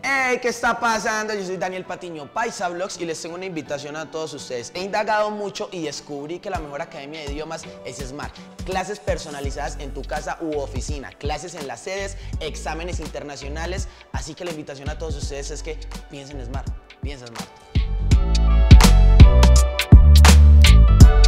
Hey, ¿qué está pasando? Yo soy Daniel Patiño, Paisa Vlogs, y les tengo una invitación a todos ustedes. He indagado mucho y descubrí que la mejor academia de idiomas es Smart. Clases personalizadas en tu casa u oficina, clases en las sedes, exámenes internacionales. Así que la invitación a todos ustedes es que piensen Smart, piensa Smart.